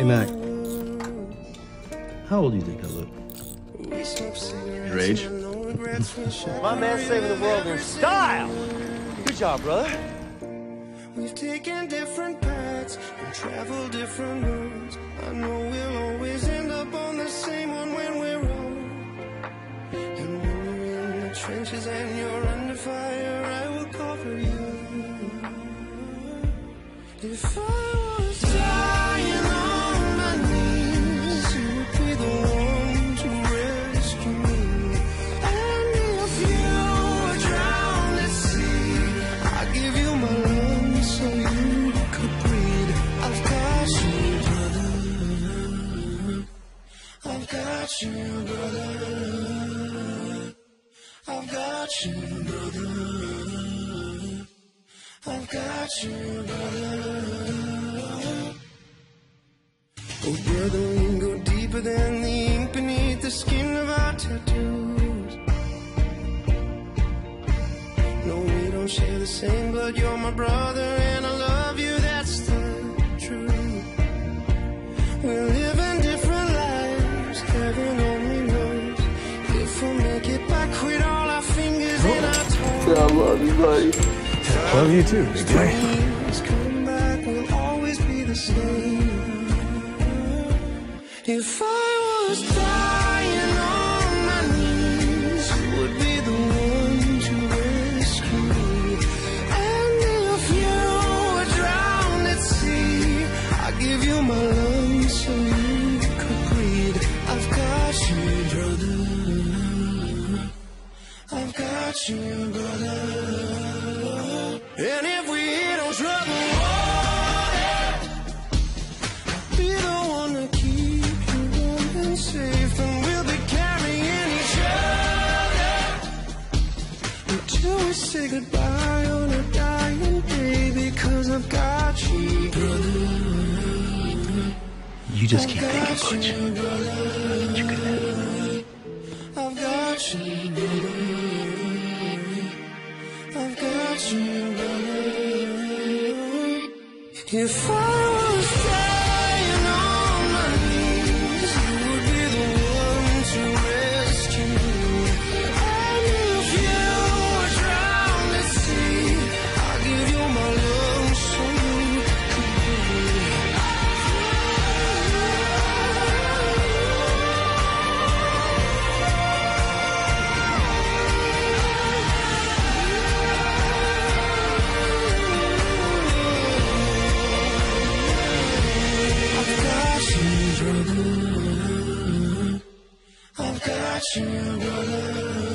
Mac, how old do you think I look? Your age? My man saving the world in style. Good job, brother. We've taken different paths and traveled different roads. I know we'll always end up on the same one when we're old. And when you're in the trenches and you're under fire, I will cover you. If I was dying on my knees, you would be the one to rescue me. And if you were drowned at sea, I'd give you my lungs so you could breathe. I've got you, brother. I've got you, brother. I've got you, brother. I've got you, brother. Oh, brother, we can go deeper than the ink beneath the skin of our tattoos. No, we don't share the same blood. You're my brother, and I love you. That's the truth. We're living different lives. Heaven only knows if we'll make it back with all our fingers in our toes. I love you, buddy. Love you too, big guy. Come back, we'll always be the same. If I was dying on my knees, you would be the one to rescue me. And if you were drowned at sea, I'd give you my lungs so you could breathe. I've got you, brother. I've got you, brother. And if we hit on trouble water, I'll be the one to keep you warm and safe. And we'll be carrying each other until we say goodbye on a dying day. Because I've got you, brother. You just keep taking punch. You, brother. You're good at it. I've got you, brother. I've got you, brother. If I was dying on my knees, you would be the one to rescue me. And if you were drowned at sea, I'll give you my lungs so you could breathe. I've got you, brother.